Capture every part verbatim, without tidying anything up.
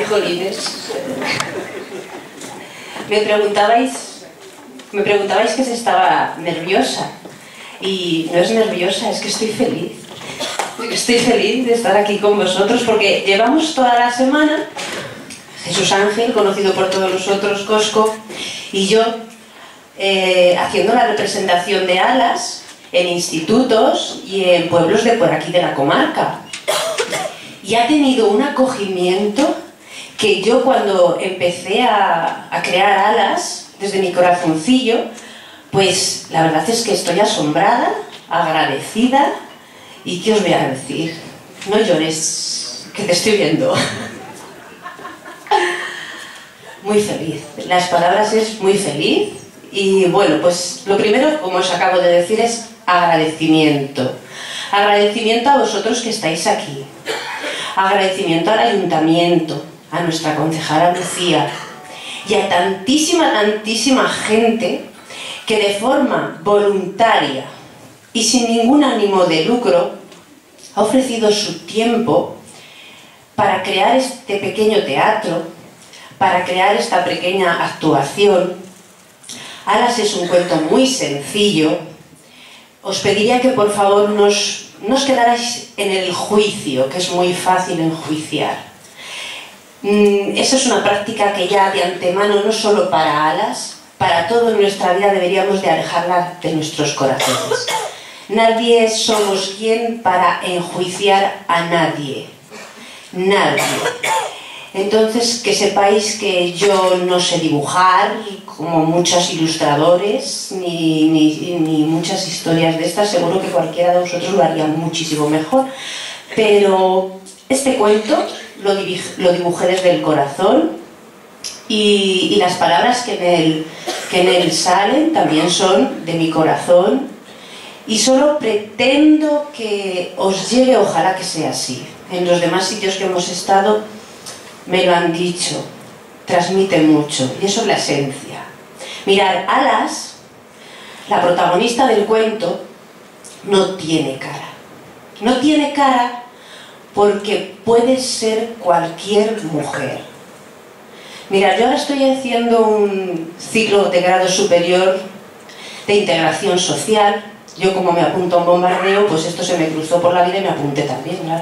Jolines. Me preguntabais, me preguntabais que si estaba nerviosa. Y no es nerviosa, es que estoy feliz. Estoy feliz de estar aquí con vosotros porque llevamos toda la semana, Jesús Ángel, conocido por todos nosotros, Cosco, y yo, eh, haciendo la representación de Alas en institutos y en pueblos de por aquí de la comarca. Y ha tenido un acogimiento que yo cuando empecé a, a crear Alas, desde mi corazoncillo, pues la verdad es que estoy asombrada, agradecida, y ¿qué os voy a decir? No llores, que te estoy viendo. Muy feliz. Las palabras es muy feliz. Y bueno, pues lo primero, como os acabo de decir, es agradecimiento. Agradecimiento a vosotros que estáis aquí. Agradecimiento al ayuntamiento, a nuestra concejala Lucía y a tantísima, tantísima gente que de forma voluntaria y sin ningún ánimo de lucro ha ofrecido su tiempo para crear este pequeño teatro, para crear esta pequeña actuación. Alas es un cuento muy sencillo. Os pediría que por favor nos, nos quedarais en el juicio, que es muy fácil enjuiciar. Mm, esa es una práctica que ya de antemano, no solo para Alas, para todo en nuestra vida deberíamos de alejarla de nuestros corazones. Nadie somos quien para enjuiciar a nadie. Nadie. Entonces, que sepáis que yo no sé dibujar, como muchos ilustradores, ni, ni, ni muchas historias de estas. Seguro que cualquiera de vosotros lo haría muchísimo mejor. Pero este cuento lo, lo dibujé desde el corazón y, y las palabras que en, él, que en él salen también son de mi corazón. Y solo pretendo que os llegue, ojalá que sea así. En los demás sitios que hemos estado me lo han dicho, transmite mucho, y eso es la esencia. Mirad, Alas, la protagonista del cuento, no tiene cara. No tiene cara porque puede ser cualquier mujer. Mirad, yo ahora estoy haciendo un ciclo de grado superior de integración social. Yo, como me apunto a un bombardeo, pues esto se me cruzó por la vida y me apunté también, claro.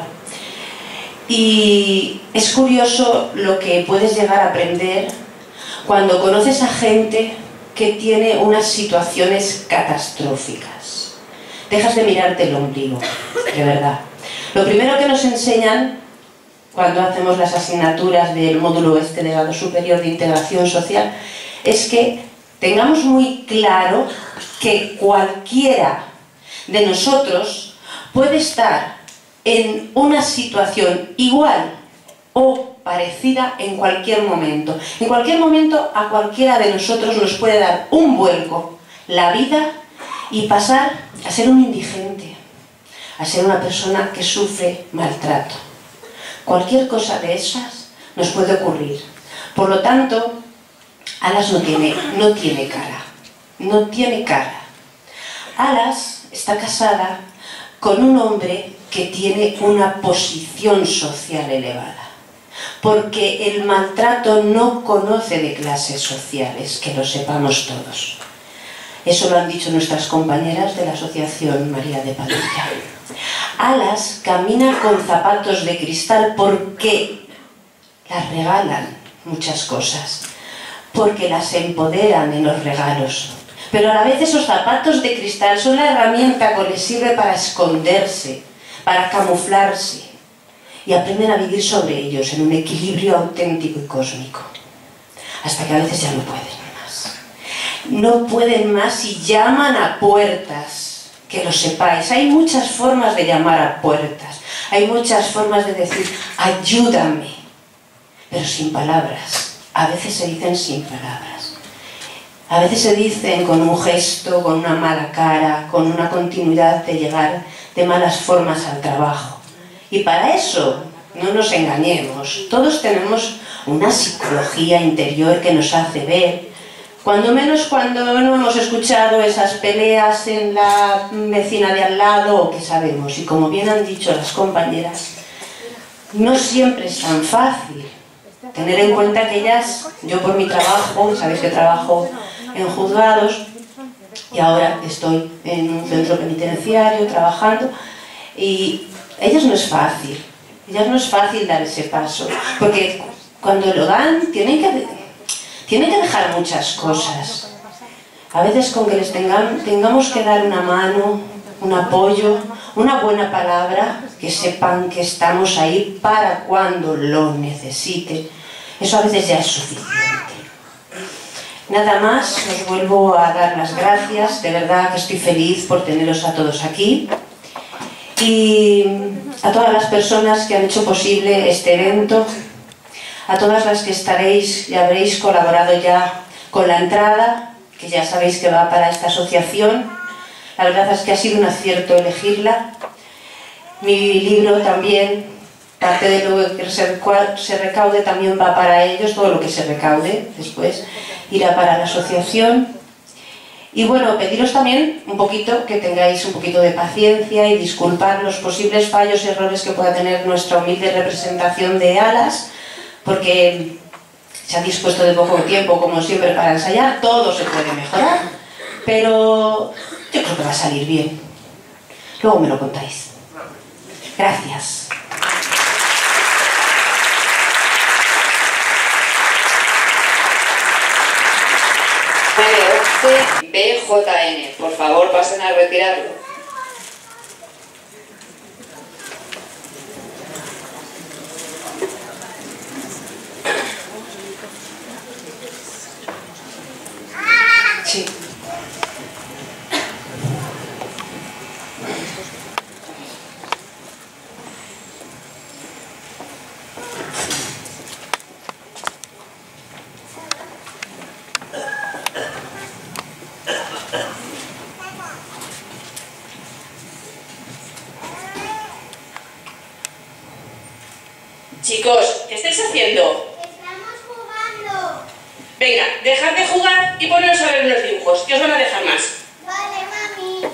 Y es curioso lo que puedes llegar a aprender cuando conoces a gente que tiene unas situaciones catastróficas. Dejas de mirarte el ombligo, de verdad. Lo primero que nos enseñan cuando hacemos las asignaturas del módulo este de grado superior de integración social es que tengamos muy claro que cualquiera de nosotros puede estar en una situación igual o parecida en cualquier momento. En cualquier momento a cualquiera de nosotros nos puede dar un vuelco la vida y pasar a ser un indigente, a ser una persona que sufre maltrato. Cualquier cosa de esas nos puede ocurrir. Por lo tanto, Alas no tiene, no tiene cara. No tiene cara. Alas está casada con un hombre que tiene una posición social elevada. Porque el maltrato no conoce de clases sociales, que lo sepamos todos. Eso lo han dicho nuestras compañeras de la Asociación María de Padilla. Alas camina con zapatos de cristal porque las regalan muchas cosas, porque las empoderan en los regalos. Pero a la vez esos zapatos de cristal son la herramienta que les sirve para esconderse, para camuflarse, y aprenden a vivir sobre ellos en un equilibrio auténtico y cósmico, hasta que a veces ya no pueden más. No pueden más y llaman a puertas, que lo sepáis. Hay muchas formas de llamar a puertas, hay muchas formas de decir ayúdame, pero sin palabras. A veces se dicen sin palabras, a veces se dicen con un gesto, con una mala cara, con una continuidad de llegar de malas formas al trabajo. Y para eso, no nos engañemos, todos tenemos una psicología interior que nos hace ver, cuando menos cuando no hemos escuchado esas peleas en la vecina de al lado o que sabemos. Y como bien han dicho las compañeras, no siempre es tan fácil. tener en cuenta que ellas, yo por mi trabajo, sabéis que trabajo en juzgados y ahora estoy en un centro penitenciario trabajando, y ellas no es fácil, ellas no es fácil dar ese paso, porque cuando lo dan tienen que, tienen que dejar muchas cosas. A veces con que les tengan, tengamos que dar una mano, un apoyo, una buena palabra, que sepan que estamos ahí para cuando lo necesiten, eso a veces ya es suficiente. Nada más, os vuelvo a dar las gracias, de verdad que estoy feliz por teneros a todos aquí, y a todas las personas que han hecho posible este evento, a todas las que estaréis y habréis colaborado ya con la entrada, que ya sabéis que va para esta asociación. La verdad es que ha sido un acierto elegirla. Mi libro también, parte de lo que se recaude también va para ellos, todo lo que se recaude después irá para la asociación. Y bueno, pediros también un poquito que tengáis un poquito de paciencia y disculpar los posibles fallos y errores que pueda tener nuestra humilde representación de Alas, porque se ha dispuesto de poco tiempo, como siempre, para ensayar. Todo se puede mejorar, pero yo creo que va a salir bien. Luego me lo contáis. Gracias. nueve once B J N. Por favor, pasen a retirarlo. Sí. Chicos, ¿qué estáis haciendo? Estamos jugando. Venga, dejad de jugar y poneros a ver unos dibujos, que os van a dejar más. Vale, mami.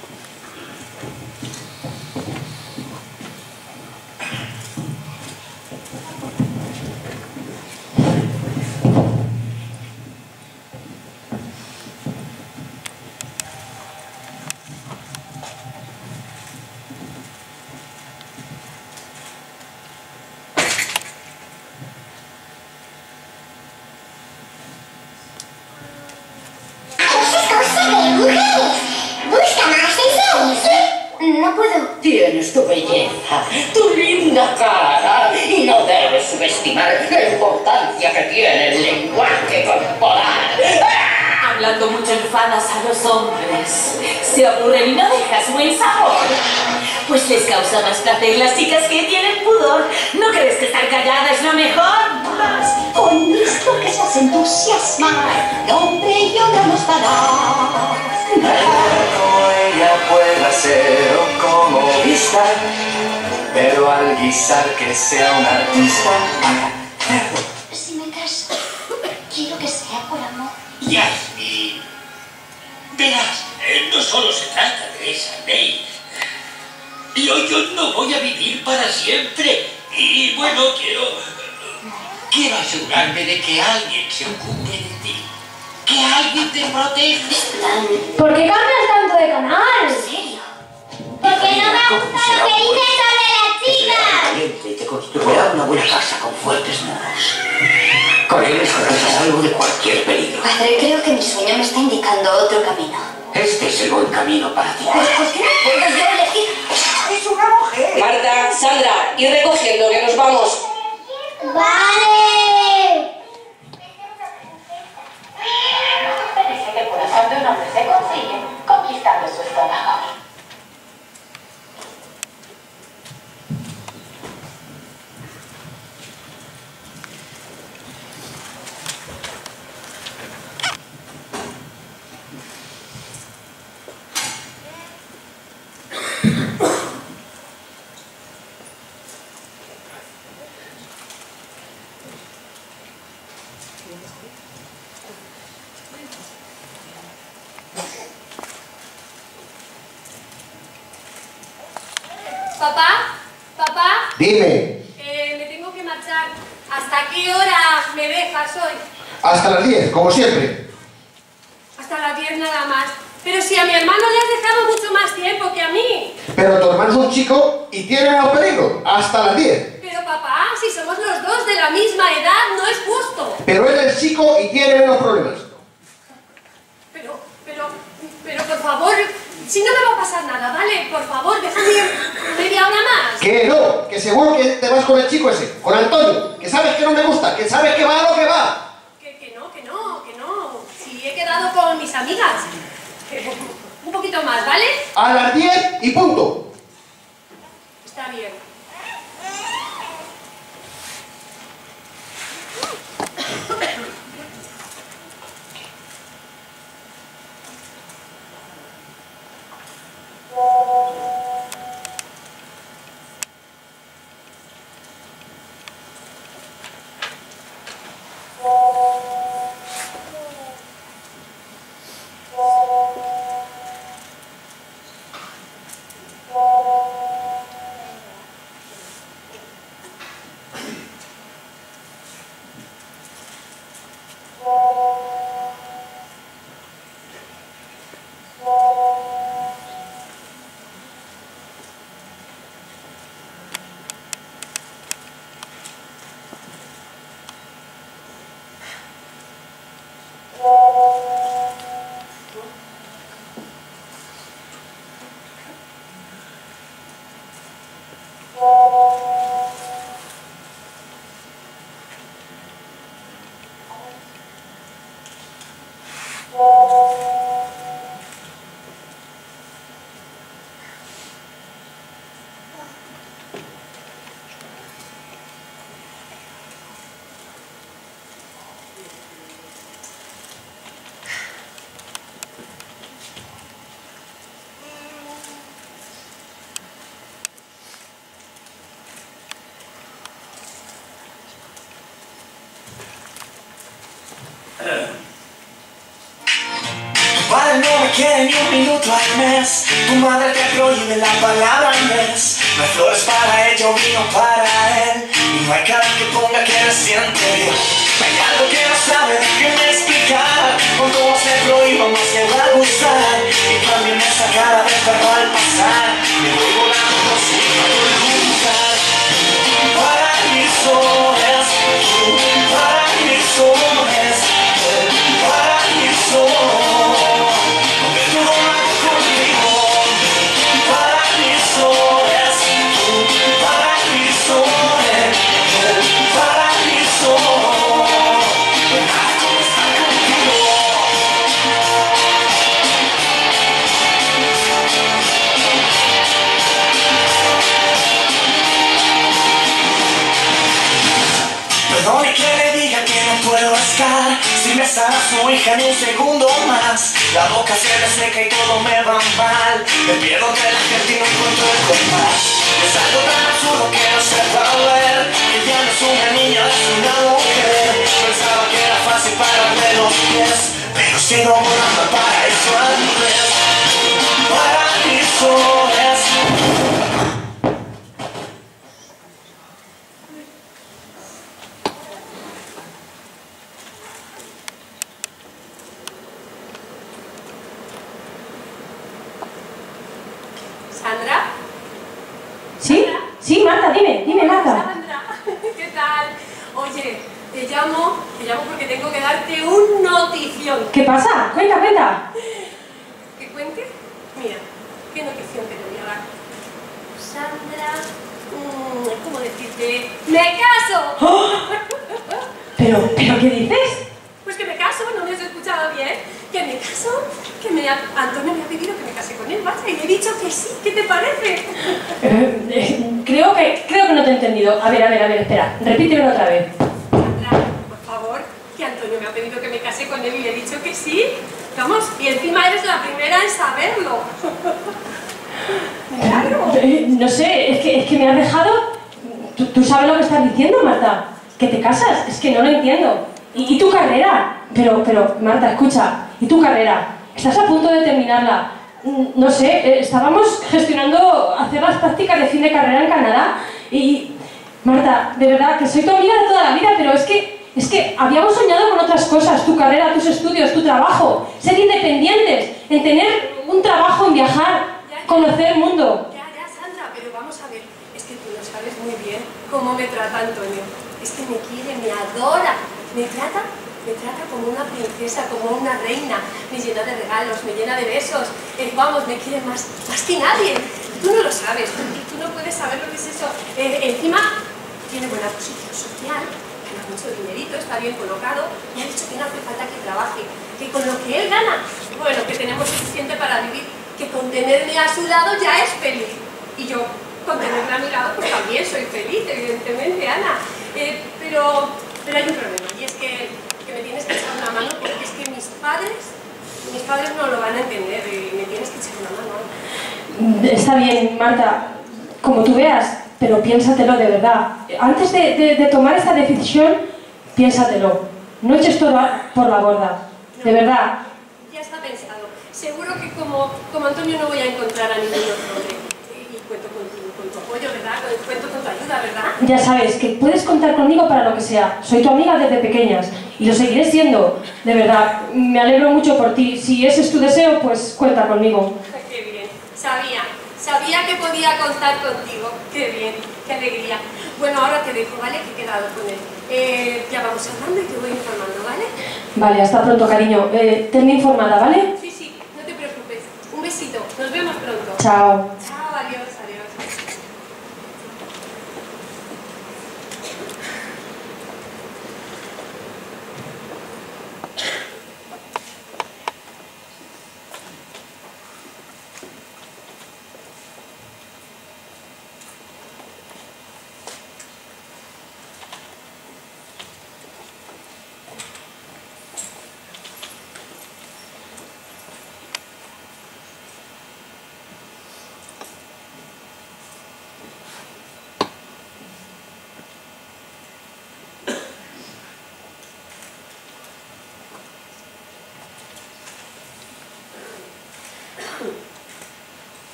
No puedo. Tienes tu belleza, tu linda cara, y no debes subestimar la importancia que tiene el lenguaje corporal. Hablando mucho enfadas a los hombres. Se aburren y no dejas buen sabor. Pues les causa más placer las chicas que tienen pudor. ¿No crees que estar callada es lo mejor? Más con esto que seas entusiasmar, nombre yo no nos dará. Como ella pueda ser o como vista, pero al guisar que sea un artista. Si me caso, quiero que sea por amor. Yasmin, verás, eh, no solo se trata de esa ley. Yo, yo no voy a vivir para siempre. Y bueno, quiero... Quiero asegurarme de que alguien se ocupe de ti. Que alguien te proteja. ¿Por qué cambias tanto de canal? ¿En serio? Porque no me gusta lo que dices sobre las chicas. Valiente y te construirá una buena casa con fuertes muros. Con él estarás a salvo de cualquier peligro. Padre, creo que mi sueño me está indicando otro camino. Este es el buen camino para ti. Pues, ¿por qué no puedo yo elegir? ¡Es una mujer! Marta, Sandra, ir recogiendo, que nos vamos. ¡Vale! Dice que el corazón de un hombre se consigue conquistando su estómago. Papá, papá, Dime. eh, me tengo que marchar. Hasta ¿Hasta qué hora me dejas hoy? Hasta las diez, como siempre. Hasta las diez nada más. Pero si a mi hermano le has dejado mucho más tiempo que a mí. Pero tu hermano es un chico y tiene menos peligro. Hasta las diez. Pero papá, si somos los dos de la misma edad, no es justo. Pero él es chico y tiene menos problemas. Pero, pero, pero por favor, si no me va a pasar nada, ¿vale? Por favor, déjame media hora más. Que no, que seguro que te vas con el chico ese, con Antonio, que sabes que no me gusta, que sabes que va a lo que va. Que, que no, que no, que no. Si he quedado con mis amigas. Un poquito más, ¿vale? A las diez y punto. Está bien. Padre no me quiere ni un minuto al mes. Tu madre te prohíbe la palabra mes. No hay flores para ella o vino para él. Y no hay cara que ponga que me siente bien. Hay algo que no sabe, déjeme explicar. Cuando se prohíba más que va a gustar. Y cambien esa cara de perro al pasar. Me voy volando por si no te lugar. Para mis soles, para mis soles, para mis soles. Perdone que le diga que no puedo estar sin besar a su hija ni un segundo más. La boca se me seca y todo me va mal. Me pierdo entre la gente y no encuentro el compás. Es algo tan absurdo que no sepa ver que ya no es una niña, es una mujer. Pensaba que era fácil pararme los pies, pero sigo volando al paraíso al revés. Para mis soles. ¿Sandra? ¿Sí? Sí, Marta, dime, dime, Marta. Sandra, ¿qué tal? Oye, te llamo, te llamo porque tengo que darte un notición. ¿Qué pasa? Cuenta, cuenta. ¿Qué cuente? Mira, ¿qué notición te voy a dar? Sandra, mmm, ¿cómo decirte? ¡Me caso! ¡Oh! ¿Pero, pero qué dices? Pues que me caso, no me has escuchado bien. Que me caso, que me ha, Antonio me ha pedido que me case con él, vaya, y le he dicho que sí. ¿Qué te parece? Eh, eh, creo que creo que no te he entendido. A ver, a ver, a ver, espera. Repítemelo otra vez. Sandra, por favor, que Antonio me ha pedido que me case con él y le he dicho que sí. Vamos, y encima eres la primera en saberlo. Claro. Eh, no sé, es que, es que me has dejado... ¿Tú, ¿Tú sabes lo que estás diciendo, Marta? ¿Que te casas? Es que no lo entiendo. ¿Y, y tu carrera? Pero, pero, Marta, escucha. ¿Y tu carrera? Estás a punto de terminarla. No sé, estábamos gestionando hacer las prácticas de fin de carrera en Canadá y... Marta, de verdad, que soy tu amiga de toda la vida, pero es que, es que habíamos soñado con otras cosas, tu carrera, tus estudios, tu trabajo, ser independientes, en tener un trabajo, en viajar, ya, ya, conocer el mundo. Ya, ya, Sandra, pero vamos a ver, es que tú lo sabes muy bien cómo me trata Antonio. Es que me quiere, me adora, me trata, me trata como una princesa, como una reina, me llena de regalos, me llena de besos, eh, vamos, me quiere más, más que nadie. Tú no lo sabes, tú, tú no puedes saber lo que es eso. Eh, encima, tiene buena posición social, gana mucho dinerito, está bien colocado, y ha dicho que no hace falta que trabaje, que con lo que él gana, bueno, que tenemos suficiente para vivir, que con tenerme a su lado ya es feliz. Y yo, con tenerme a mi lado, pues también soy feliz, evidentemente, Ana. Eh, pero, pero hay un problema, y es que, que me tienes que echar una mano, porque es que mis padres, mis padres no lo van a entender, y me tienes que echar una mano. Está bien, Marta, como tú veas, pero piénsatelo de verdad. Antes de, de, de tomar esta decisión, piénsatelo. No eches todo por la borda, de verdad. Ya está pensado. Seguro que como, como Antonio no voy a encontrar a ningún otro hombre. Y cuento con tu, con tu apoyo, ¿verdad? Cuento con tu ayuda, ¿verdad? Ya sabes que puedes contar conmigo para lo que sea. Soy tu amiga desde pequeñas y lo seguiré siendo. De verdad, me alegro mucho por ti. Si ese es tu deseo, pues cuenta conmigo. Qué bien. Sabía, sabía que podía contar contigo. Qué bien, qué alegría. Bueno, ahora te dejo, ¿vale? Que he quedado con él. Eh, ya vamos hablando y te voy informando, ¿vale? Vale, hasta pronto, cariño. Eh, tenme informada, ¿vale? Sí, sí, no te preocupes. Un besito. Nos vemos pronto. Chao. Chao, adiós, adiós.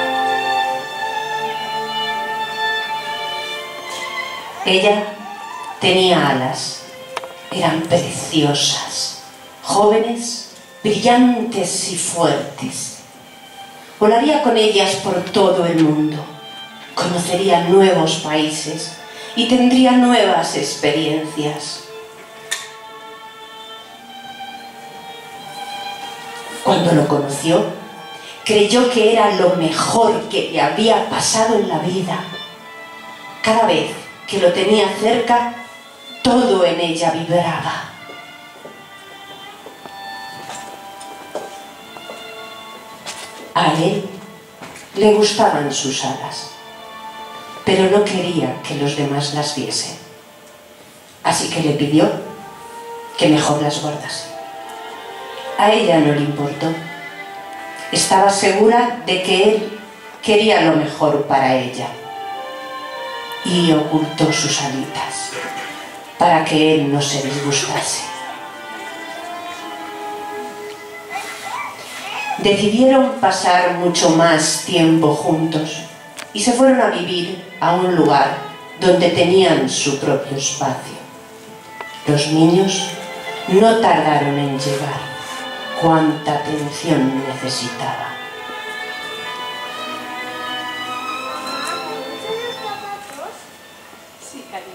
Ella Tenía alas, eran preciosas, jóvenes, brillantes y fuertes. Volaría con ellas por todo el mundo, conocería nuevos países y tendría nuevas experiencias. Cuando lo conoció, creyó que era lo mejor que le había pasado en la vida. Cada vez que lo tenía cerca, todo en ella vibraba. A él le gustaban sus alas, pero no quería que los demás las viesen. Así que le pidió que mejor las guardase. A ella no le importó. Estaba segura de que él quería lo mejor para ella. Y ocultó sus alitas para que él no se disgustase. Decidieron pasar mucho más tiempo juntos y se fueron a vivir a un lugar donde tenían su propio espacio. Los niños no tardaron en llegar. Cuánta atención necesitaba. Sí, cariño.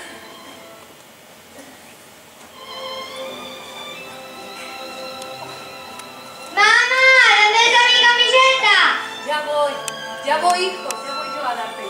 ¡Mamá! ¿Dónde está mi camiseta? Ya voy, ya voy, hijo, ya voy yo a dártela.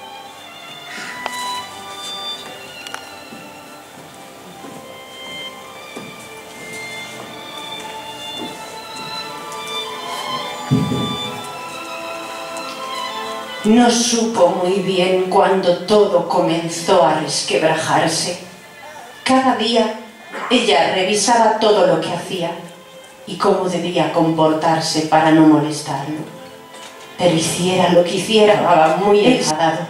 No supo muy bien cuándo todo comenzó a resquebrajarse. Cada día ella revisaba todo lo que hacía y cómo debía comportarse para no molestarlo. Pero hiciera lo que hiciera, estaba muy enfadado.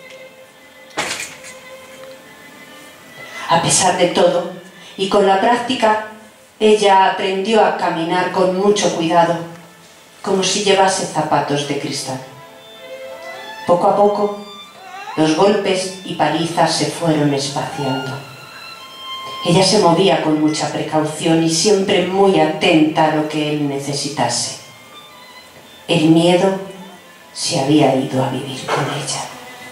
A pesar de todo, y con la práctica, ella aprendió a caminar con mucho cuidado, como si llevase zapatos de cristal. Poco a poco, los golpes y palizas se fueron espaciando. Ella se movía con mucha precaución y siempre muy atenta a lo que él necesitase. El miedo se había ido a vivir con ella.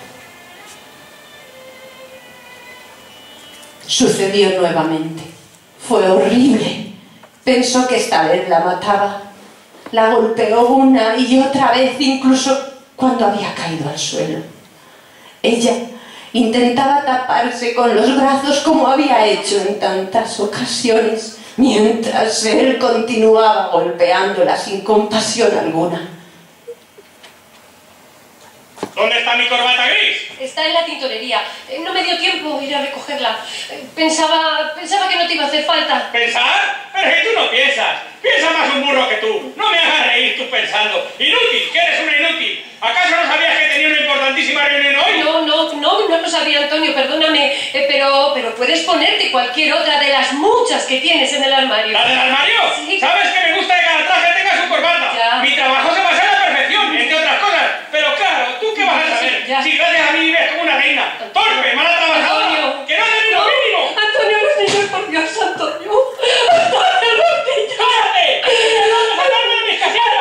Sucedió nuevamente. Fue horrible. Pensó que esta vez la mataba. La golpeó una y otra vez, incluso cuando había caído al suelo. Ella intentaba taparse con los brazos como había hecho en tantas ocasiones, mientras él continuaba golpeándola sin compasión alguna. ¿Dónde está mi corbata gris? Está en la tintorería. Eh, No me dio tiempo ir a recogerla. Eh, Pensaba, pensaba que no te iba a hacer falta. ¿Pensar? Pero que tú no piensas. Piensa más un burro que tú. No me hagas reír tú pensando. Inútil, que eres una inútil. ¿Acaso no sabías que tenía una importantísima reunión hoy? No, no, no, no lo sabía, Antonio, perdóname, eh, pero, pero puedes ponerte cualquier otra de las muchas que tienes en el armario. ¿La del armario? Sí. ¿Sabes que me gusta que cada traje tenga su corbata? Ya. Mi trabajo se basa en la perfección, entre otras cosas. Pero claro, ¿tú qué vas a saber? Sí, ya. Si gracias a mí vives como una reina. ¡Torpe, mala trabajadora! Antonio. ¡Que no haces ni lo mínimo! Antonio, los niños, por Dios, Antonio. Antonio, los niños. ¡Cállate! ¡Que no vas a sacarme de mis casillas!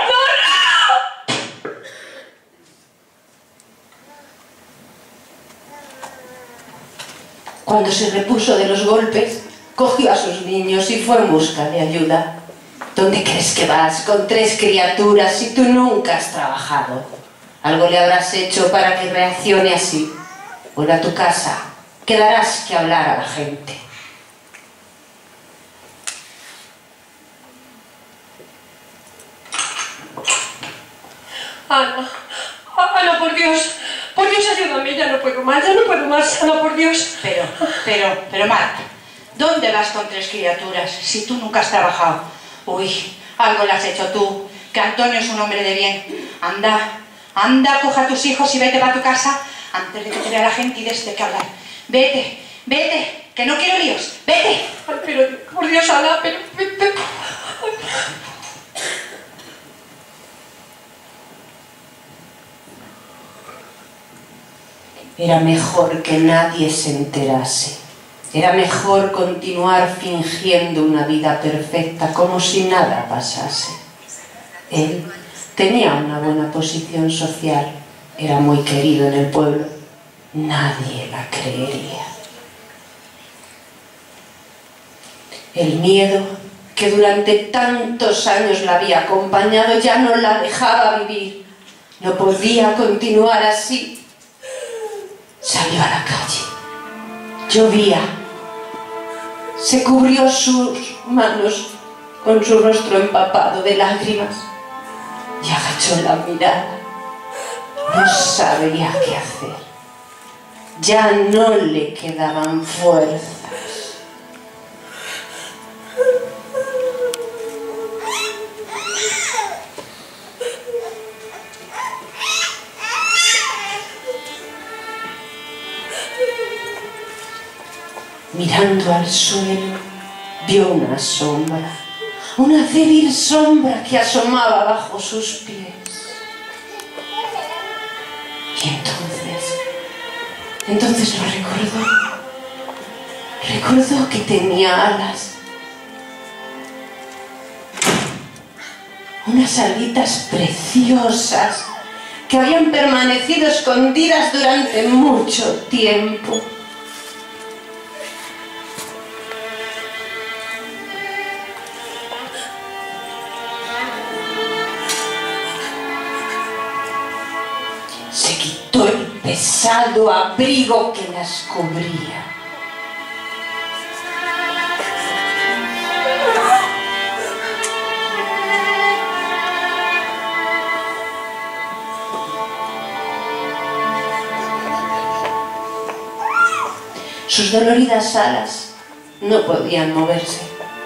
Cuando se repuso de los golpes, cogió a sus niños y fue en busca de ayuda. ¿Dónde crees que vas con tres criaturas si tú nunca has trabajado? Algo le habrás hecho para que reaccione así. Vuelve a tu casa, que darás que hablar a la gente. Ana, Ana, por Dios, por Dios, ayúdame, ya no puedo más, ya no puedo más, Ana, por Dios. Pero, pero, pero Marta, ¿dónde vas con tres criaturas si tú nunca has trabajado? Uy, algo le has hecho tú, que Antonio es un hombre de bien. Anda, anda, coja a tus hijos y vete para tu casa antes de que te vea la gente y des de qué hablar. Vete, vete, que no quiero líos, vete. Ay, pero, por Dios, Ana, pero... pero... Era mejor que nadie se enterase. Era mejor continuar fingiendo una vida perfecta como si nada pasase. Él tenía una buena posición social, era muy querido en el pueblo. Nadie la creería. El miedo que durante tantos años la había acompañado ya no la dejaba vivir. No podía continuar así. Salió a la calle. Llovía. Se cubrió sus manos con su rostro empapado de lágrimas y agachó la mirada. No sabía qué hacer. Ya no le quedaban fuerzas. Mirando al suelo, vio una sombra, una débil sombra que asomaba bajo sus pies. Y entonces, entonces lo recordó. Recordó que tenía alas. Unas alitas preciosas que habían permanecido escondidas durante mucho tiempo. Se quitó el pesado abrigo que las cubría. Sus doloridas alas no podían moverse.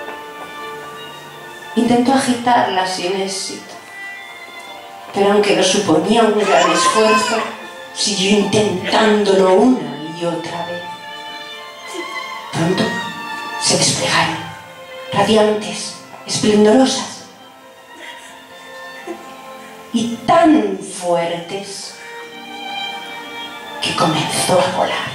Intentó agitarlas sin éxito. Pero aunque lo suponía un gran esfuerzo, siguió intentándolo una y otra vez. Pronto se desplegaron, radiantes, esplendorosas y tan fuertes que comenzó a volar.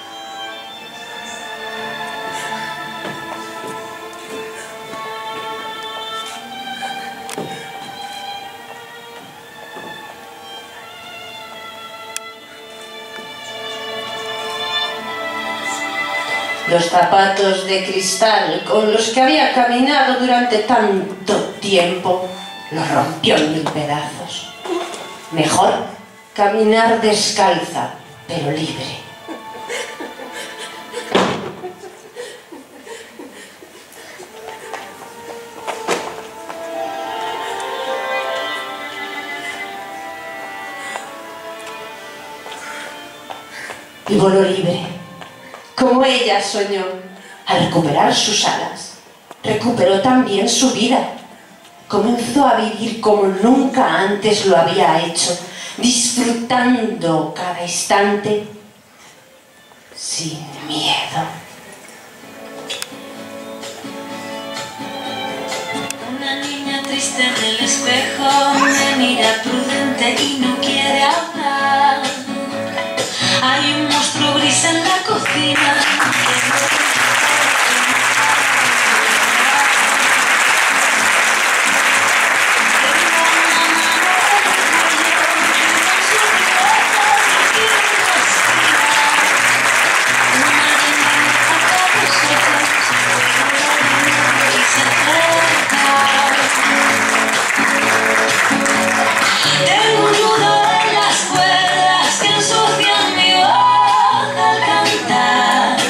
Los zapatos de cristal con los que había caminado durante tanto tiempo los rompió en mil pedazos. Mejor caminar descalza, pero libre. Y voló libre, como ella soñó. Al recuperar sus alas, recuperó también su vida. Comenzó a vivir como nunca antes lo había hecho, disfrutando cada instante sin miedo. Una niña triste en el espejo me mira prudente y no quiere hablar. Hay un monstruo gris en la cocina. Tengo un nudo en las cuerdas que ensucian mi voz al cantar.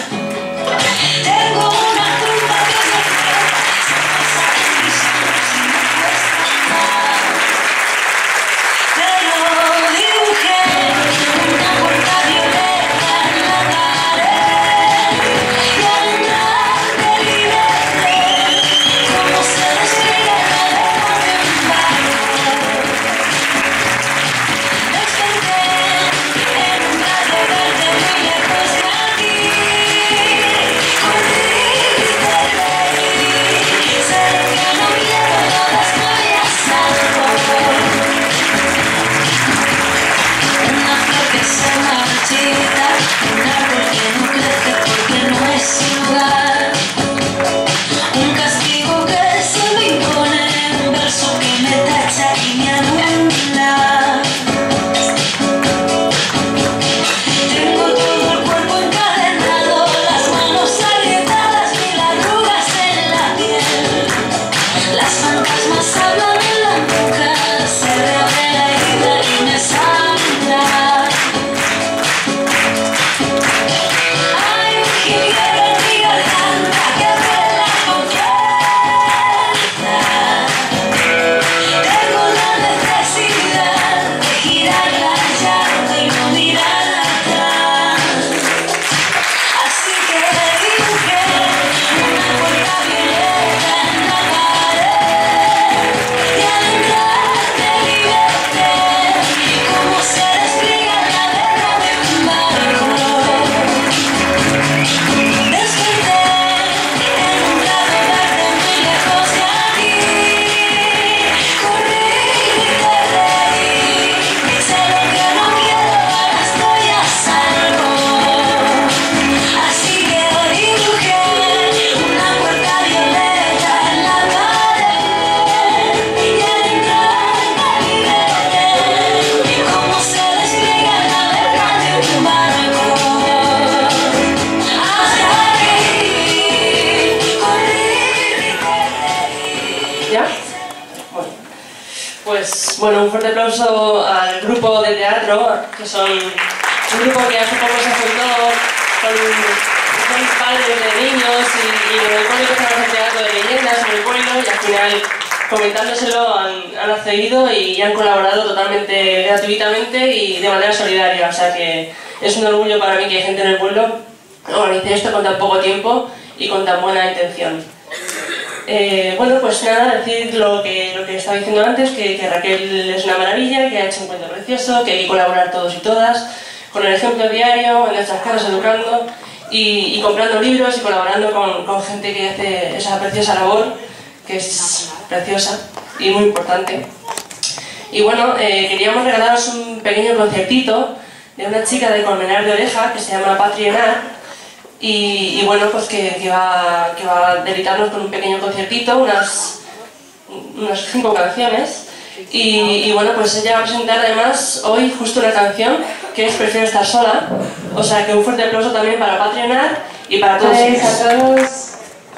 Pues bueno, un fuerte aplauso al grupo de teatro, que son un grupo que hace poco se juntó con, con padres de niños y, y en el pueblo empezaron a hacer teatro de leyendas en el pueblo y al final, comentándoselo, han, han accedido y han colaborado totalmente gratuitamente y de manera solidaria. O sea que es un orgullo para mí que hay gente en el pueblo que organice esto con tan poco tiempo y con tan buena intención. Eh, bueno, pues nada, decir lo que, lo que estaba diciendo antes, que, que Raquel es una maravilla, que ha hecho un cuento precioso, que hay que colaborar todos y todas, con el ejemplo diario, en nuestras casas educando y, y comprando libros y colaborando con, con gente que hace esa preciosa labor, que es preciosa y muy importante. Y bueno, eh, queríamos regalaros un pequeño conciertito de una chica de Colmenar de Oreja que se llama Patri Enar. Y, y bueno, pues que, que, va, que va a deleitarnos con un pequeño conciertito, unas, unas cinco canciones. Y, y bueno, pues ella va a presentar además hoy justo una canción que es Prefiero estar sola. O sea que un fuerte aplauso también para Patri Enar y para todos ellos. A todos.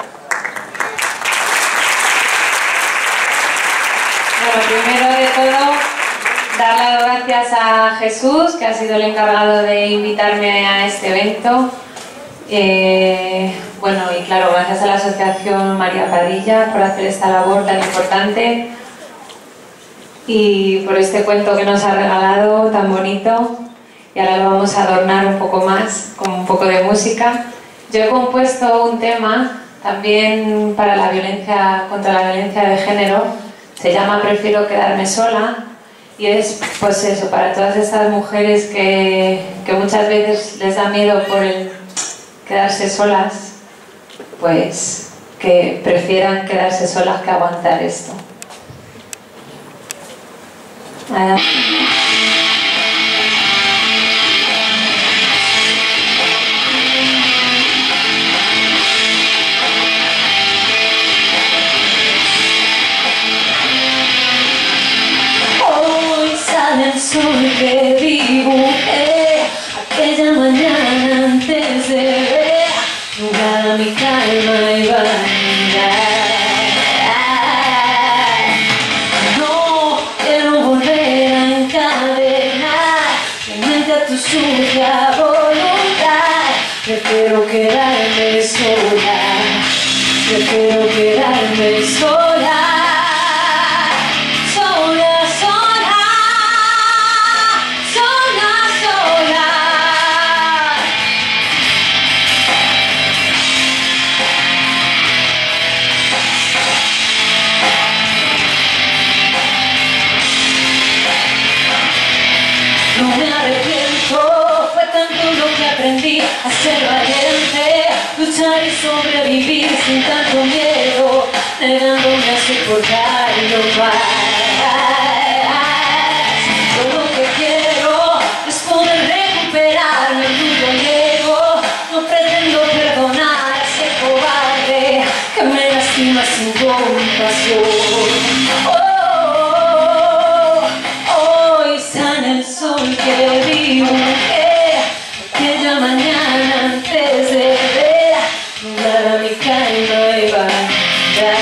Bueno, primero de todo, dar las gracias a Jesús, que ha sido el encargado de invitarme a este evento. Eh, bueno, y claro, gracias a la Asociación María Padilla por hacer esta labor tan importante y por este cuento que nos ha regalado tan bonito. Y ahora lo vamos a adornar un poco más con un poco de música. Yo he compuesto un tema también para la violencia, contra la violencia de género. Se llama Prefiero quedarme sola y es pues eso, para todas estas mujeres que, que muchas veces les da miedo por el quedarse solas, pues que prefieran quedarse solas que aguantar esto. Ah. Hoy sale el sol que dibujé aquella mañana antes de ver nublada mi calma y vanidad. No quiero volver a encadenar mi mente a tu sucia voluntad. Prefiero quedarme sola, prefiero quedarme sola. Aprendí a ser valiente, luchar y sobrevivir sin tanto miedo, negándome a soportarlo más. Todo lo que quiero es poder recuperarme el mundo ego. No pretendo perdonar a ese cobarde que me lastima sin compasión. Oh, oh, oh, hoy sale el sol que dibujé aquella mañana antes de ver nublada mi calma y vanidad.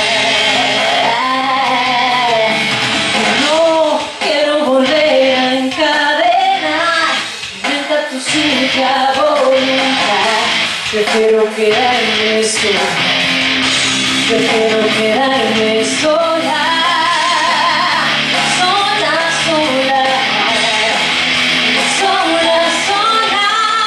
No quiero volver a encadenar mi mente a tu sucia voluntad. Prefiero quedarme sola, prefiero quedarme sola, sola, sola, sola, sola.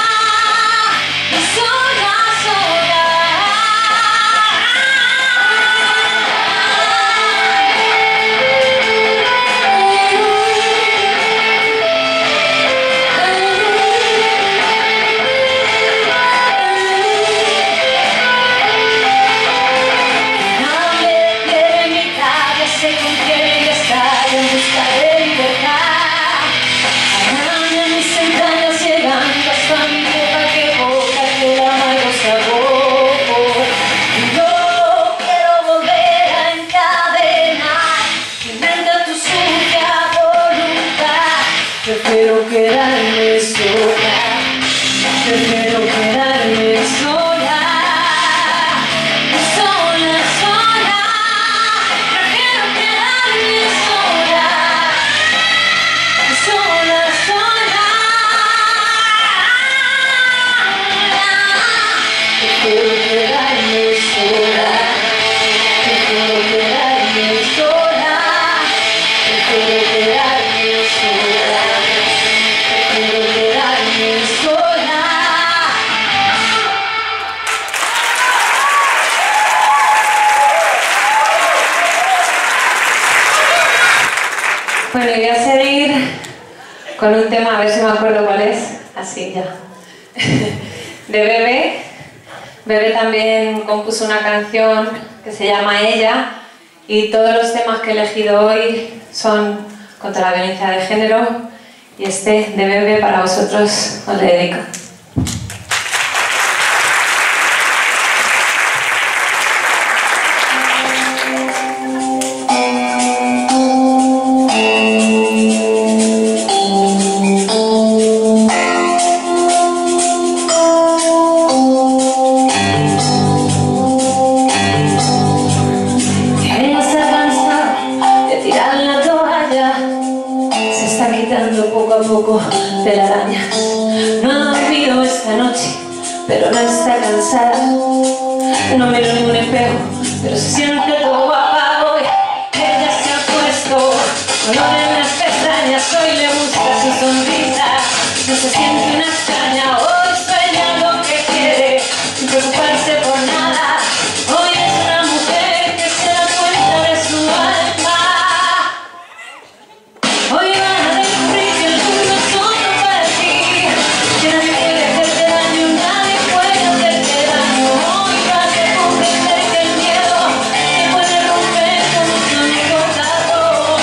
Prefiero quedarme sola, prefiero quedarme sola, sola, sola, prefiero quedarme sola. Bueno, y voy a seguir con un tema, a ver si me acuerdo cuál es. Así, ya. De Bebe. Bebe también compuso una canción que se llama Ella, y todos los temas que he elegido hoy son contra la violencia de género, y este de Bebe para vosotros os le dedico. Telarañas. No ha dormido esta noche, pero no está cansada. No miro ningún espejo, pero se siente todo guapa hoy. Ella se ha puesto color en las pestañas, hoy le gusta su sonrisa. No se siente una extraña, hoy sueña lo que quiere, sin preocuparse por nada. Hoy es una mujer que se da cuenta de su alma. Hoy va a descubrir que el mundo es solo para ti, que nadie puede hacerte daño, nadie puede hacerte daño. Hoy vas a comprender que el miedo te puede romper como un amigo dado.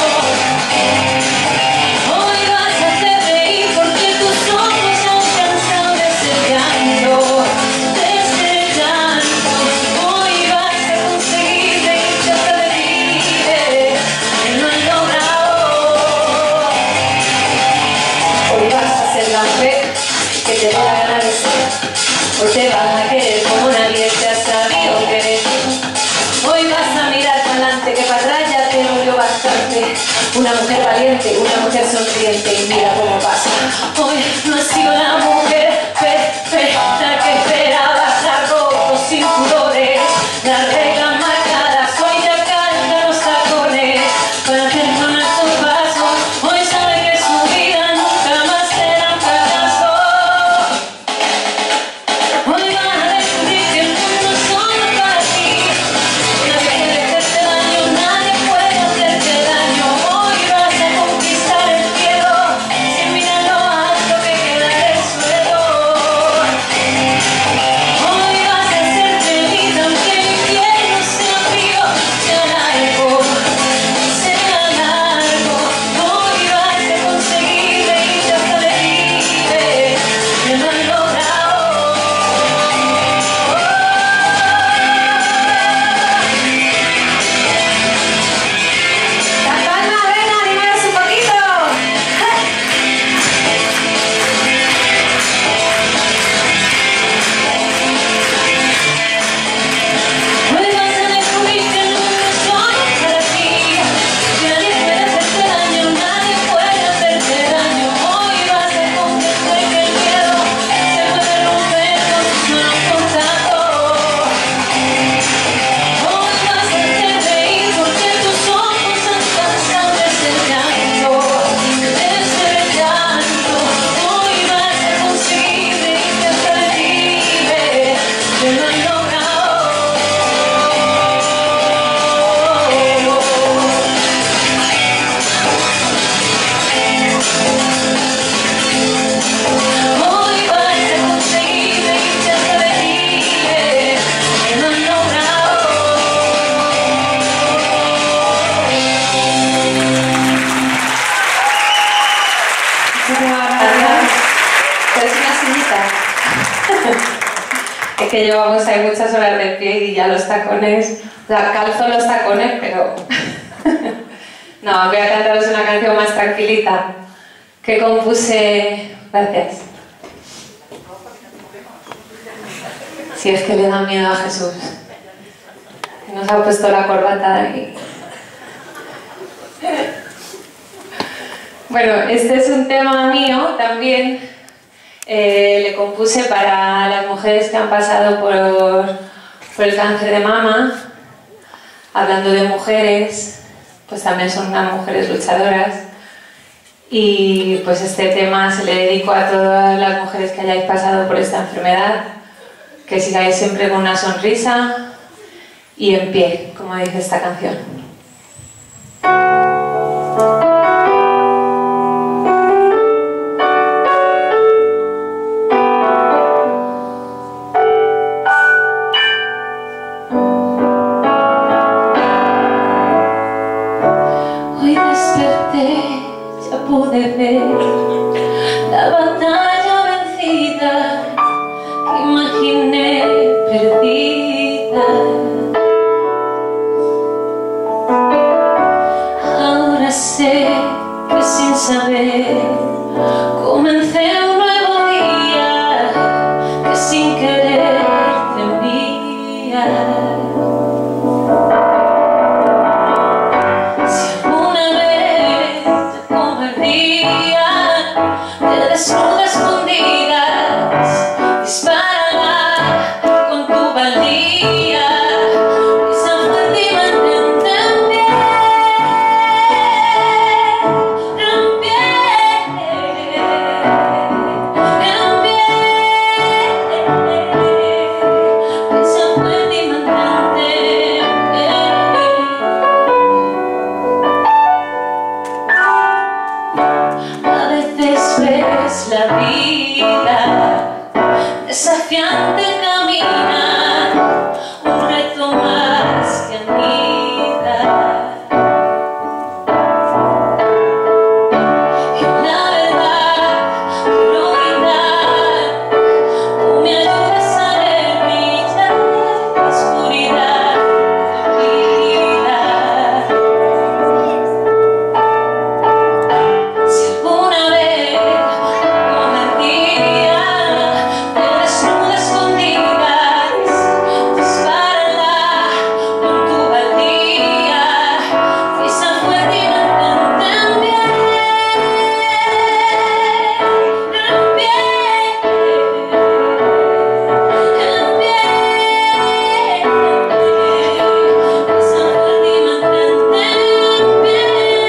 Hoy vas a hacer reír porque tus ojos han cansado de ese llanto, de ese llanto. Hoy vas a conseguir reírte hasta de ti, que no has logrado. Hoy vas a ser la mujer que te va a ganar de ser. Hoy te vas a querer como nadie te ha sabido querer. Hoy vas a mirar para adelante, que para atrás ya te dolió bastante. Una mujer valiente, una mujer sonriente, y mira cómo pasa. Hoy no has sido la mujer perfecta que esperabas, la roto sin pudores, las reglas marcadas. Hoy ya canta los tacones para hacer con estos pasos. Hoy sabe que su vida nunca más será un fracaso. Hoy vas a descubrir que el mundo es solo para ti, nadie puede hacerte daño, nadie puede hacerte daño. Hoy vas a conquistar el cielo sin mirar lo alto que queda del suelo. Hoy vas a ser feliz aunque el infierno sea frío, sea largo, sea largo. Hoy vas a conseguir reírte hasta de ti, que no has logrado. La palma, venga, animaros un poquito. Hoy vas a descubrir que el mundo es solo para ti, que nadie puede hacerte daño, nadie puede hacerte daño. Hoy vas a comprender que el miedo se puede romper con tus manos contacto. Hoy vas a hacer reír porque tus ojos han cansado de ese llanto, de ese llanto. Hoy vas a conseguir reírte hasta de ti, que no has logrado. Hoy vas a conseguir reírte hasta de ti, que no has logrado. Muchísimas gracias. ¿Pero es una sillita? Es que llevamos ahí muchas horas de pie y ya los tacones... O sea, calzo los tacones, pero... No, voy a cantaros una canción más tranquilita que compuse... Gracias. Si es que le da miedo a Jesús, que nos ha puesto la corbata aquí. Bueno, este es un tema mío también. Eh, le compuse para las mujeres que han pasado por, por el cáncer de mama. Hablando de mujeres, pues también son unas mujeres luchadoras. Y pues este tema se le dedico a todas las mujeres que hayáis pasado por esta enfermedad, que sigáis siempre con una sonrisa y en pie, como dice esta canción. pude ver la batalla vencida que imaginé perdida. Ahora sé que sin saber comencé un nuevo día que sin querer temía. Te desnuda escondidas, dispárala con tu valía, esa fuerte y mantente en pie, en pie, en pie, esa fuerte y mantente en pie. A veces ves la vida desafiante camina, un reto más que anida. Y la verdad, quiero gritar, tú me ayudas a ver brillar la oscuridad de vida. Si alguna vez como el día te desnuda escondidas, dispárala con tu valía, esa fuerte y mantente en pie, en pie, en pie, esa fuerte y mantente en pie.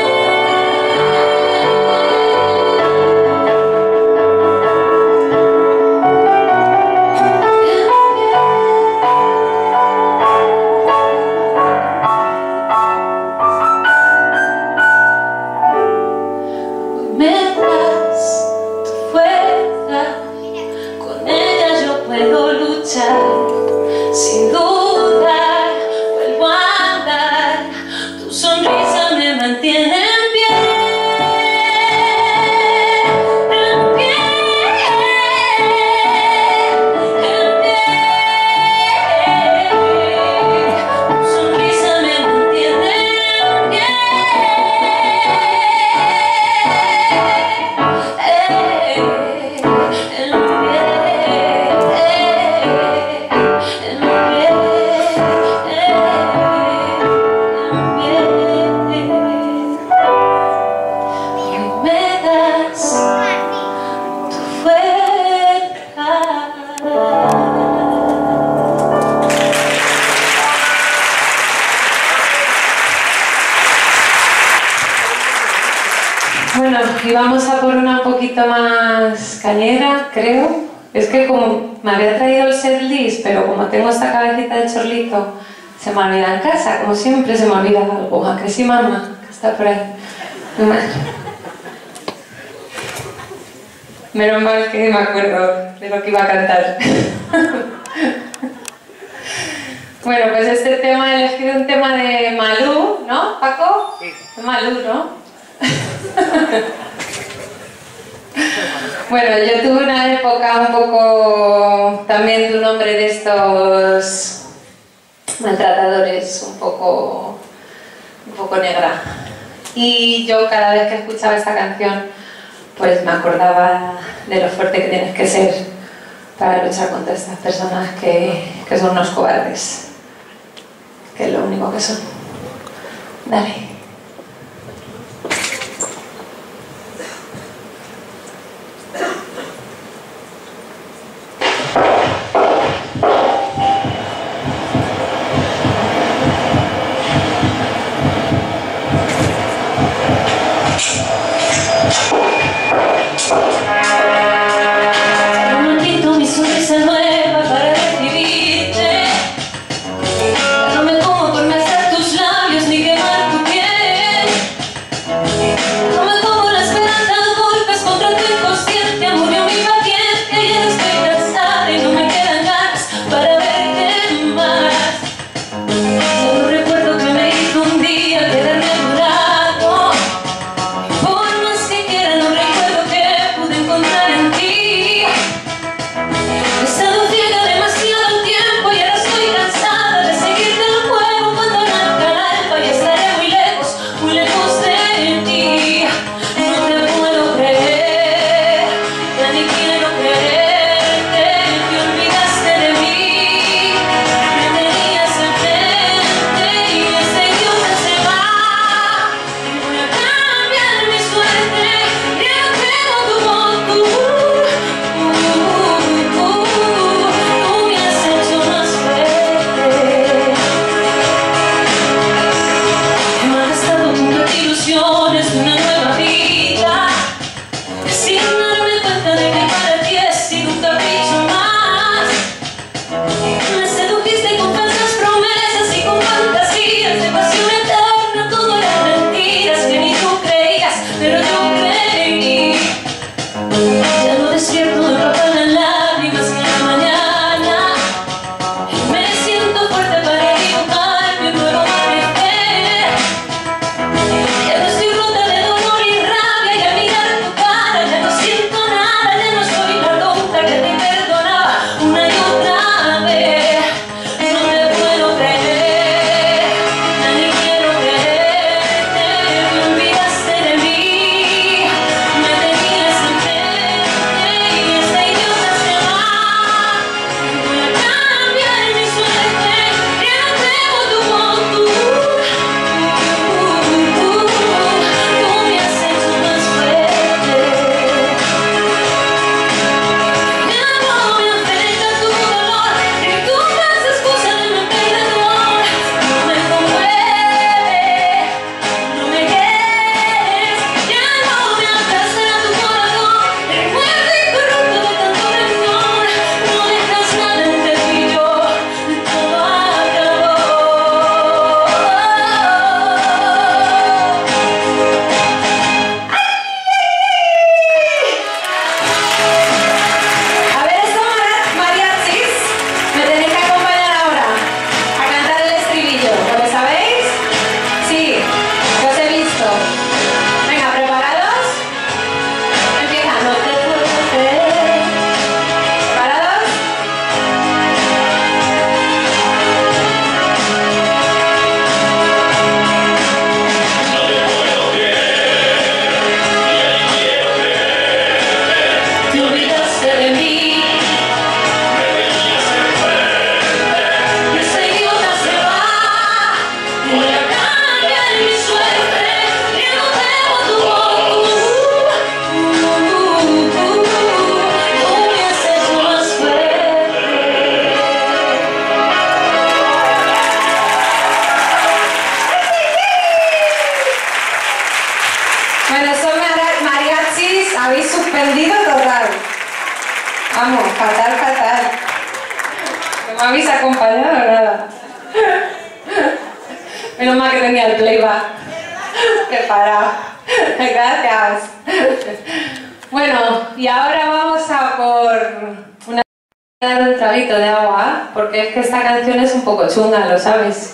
Me das tu fuerza, con ella yo puedo luchar, sin dudar, vuelvo a andar, tu sonrisa me mantiene en pie, en pie, en pie, tu sonrisa me mantiene en pie. Bueno, y vamos a por una un poquito más cañera, creo. Es que como me había traído el setlist, pero como tengo esta cabecita de chorlito, se me olvida en casa, como siempre se me olvida algo. ¿A que sí, mamá? Que está por ahí. Menos mal que me acuerdo de lo que iba a cantar. Bueno, pues este tema, he elegido un tema de Malú, ¿no, Paco? Sí. Malú, ¿no? Bueno, yo tuve una época un poco también de un hombre de estos maltratadores, un poco, un poco negra. Y yo cada vez que escuchaba esta canción, pues me acordaba de lo fuerte que tienes que ser para luchar contra estas personas que, que son unos cobardes, que es lo único que son. Dale. No quito mi sonrisa nueva para recibirte. No me como por besar tus labios ni quemar tu piel. Suspendido total. Vamos, fatal, fatal. ¿No me habéis acompañado o nada? Menos mal que tenía el playback preparado. Gracias. Bueno, y ahora vamos a por una... dar un traguito de agua, porque es que esta canción es un poco chunga, lo sabes.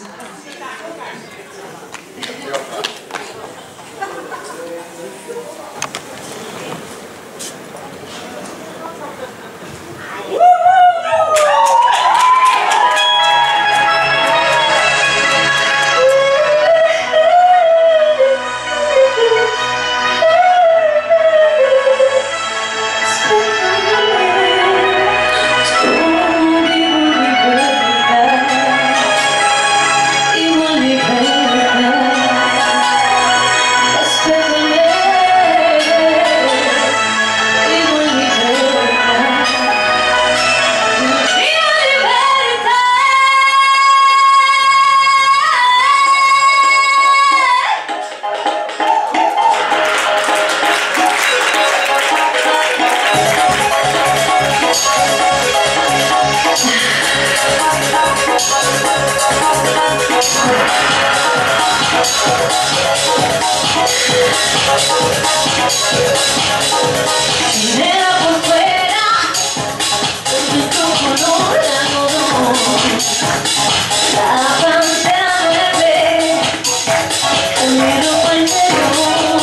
Primero por fuera, con tu color de algodón, la pantera verde, el ropa interior,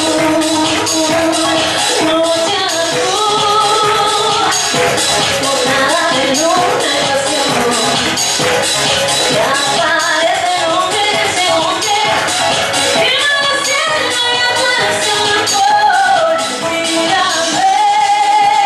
noche azul, jornada de luna y pasión, y aparece el hombre de ese hombre, firma la cielo y aparece el sol, mírame.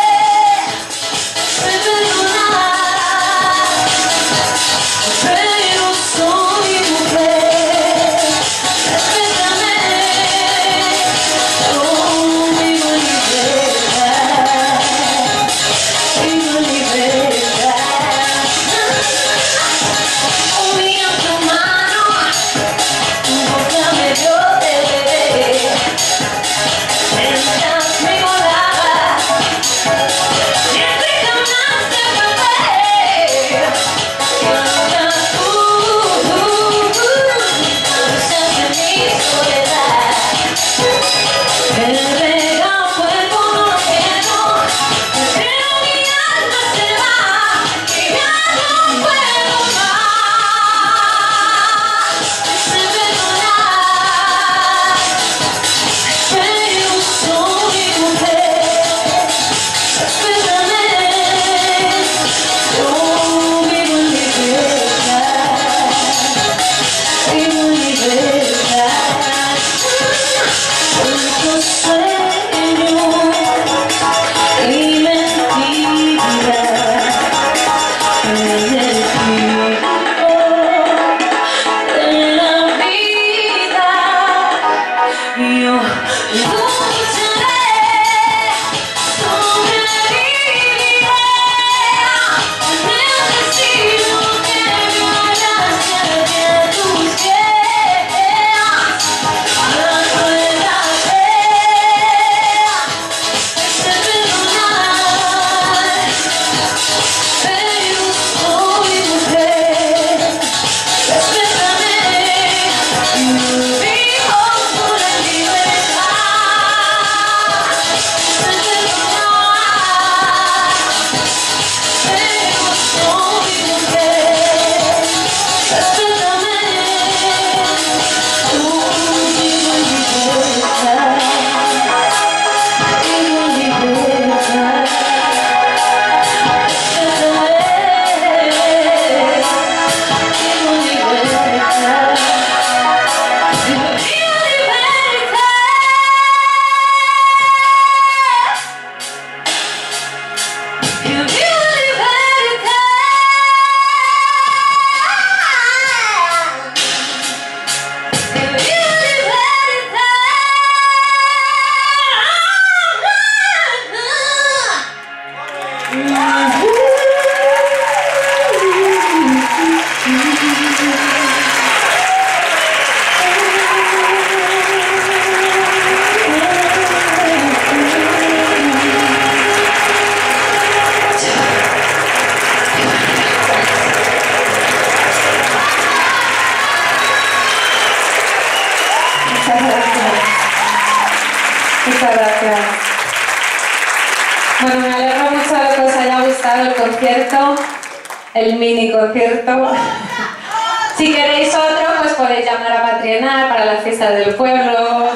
Muchas gracias. Bueno, me alegro mucho de que os haya gustado el concierto, el mini concierto. Si queréis otro, pues podéis llamar a Patrienar para las fiestas del pueblo.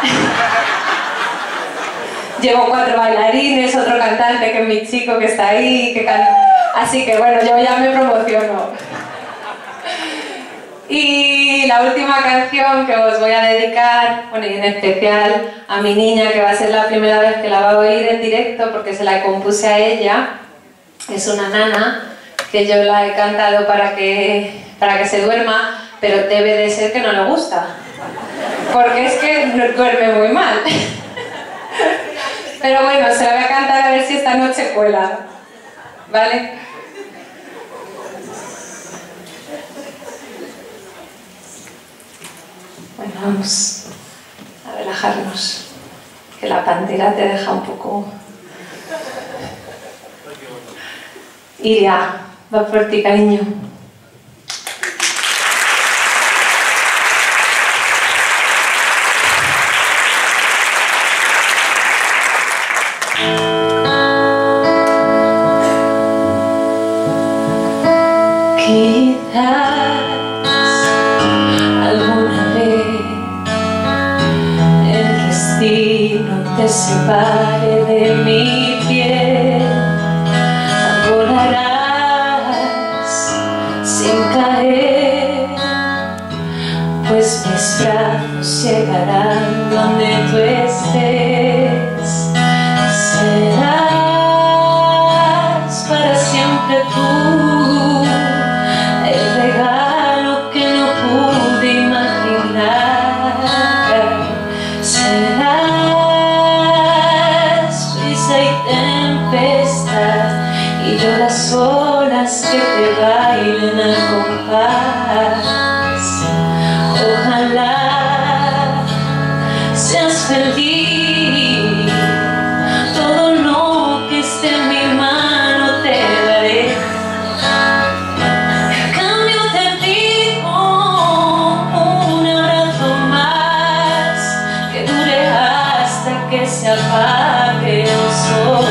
Llevo cuatro bailarines, otro cantante que es mi chico que está ahí, que can... así que bueno, yo ya me promociono. Y la última canción que os voy a dedicar, bueno, y en especial a mi niña, que va a ser la primera vez que la va a oír en directo porque se la compuse a ella. Es una nana que yo la he cantado para que, para que se duerma, pero debe de ser que no le gusta, porque es que duerme muy mal. Pero bueno, se la voy a cantar a ver si esta noche cuela, ¿vale? Bueno, vamos a relajarnos, que la pantera te deja un poco... Iria, va por ti, cariño. Quizás alguna vez el destino te separe de mi piel, volarás sin caer, pues mis brazos llegarán donde tú estés. Serás para siempre tú, el regalo que no pude imaginar. Serás brisa y tempestad, y yo las olas que te bailen al compás. Ojalá seas feliz, todo lo que esté en mi mano te daré. A cambio te pido un abrazo más, que dure hasta que se apague el sol.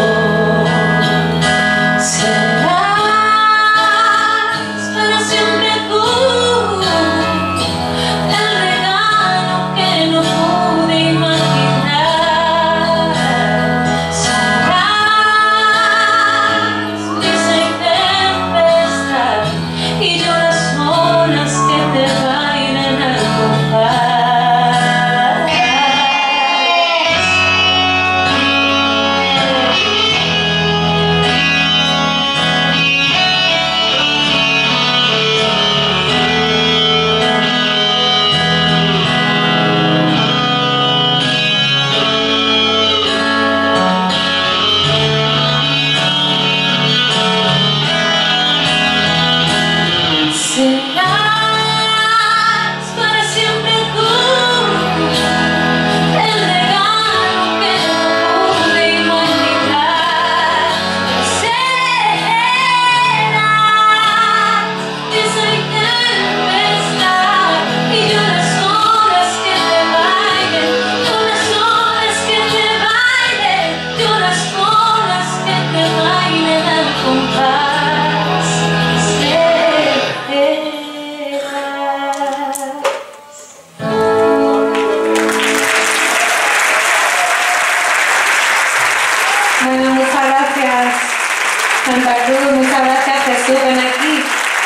Bueno, muchas gracias Santa Cruz, muchas gracias Jesús, ven aquí.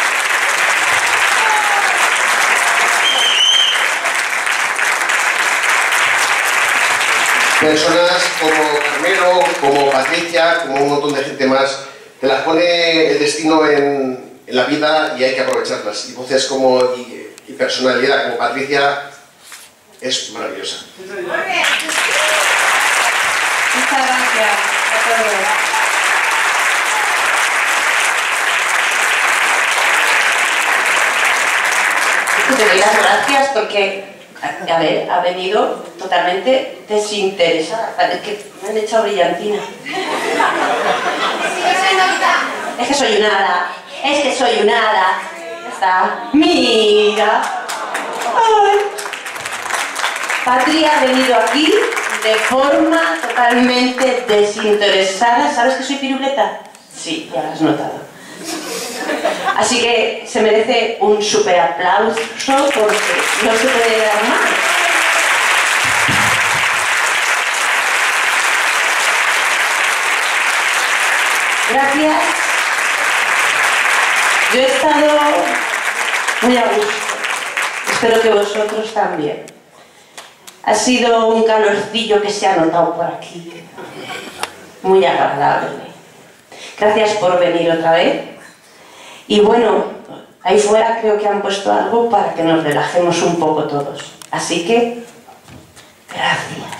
Personas como Carmelo, como Patricia, como un montón de gente más, te las pone el destino en, en la vida y hay que aprovecharlas. Y voces como, y, y personalidad como Patricia es maravillosa. Muchas gracias a todos. Te doy las gracias porque, a ver, ha venido totalmente desinteresada. Es que me han echado brillantina. Es que soy una hada. Es que soy una hada. Ya está. Mira. Ay. Patria ha venido aquí de forma totalmente desinteresada. ¿Sabes que soy piruleta? Sí, ya lo has notado. Así que se merece un super aplauso porque no se puede dar más. Gracias. Yo he estado muy a gusto. Espero que vosotros también. Ha sido un calorcillo que se ha notado por aquí. Muy agradable. Gracias por venir otra vez. Y bueno, ahí fuera creo que han puesto algo para que nos relajemos un poco todos. Así que, gracias.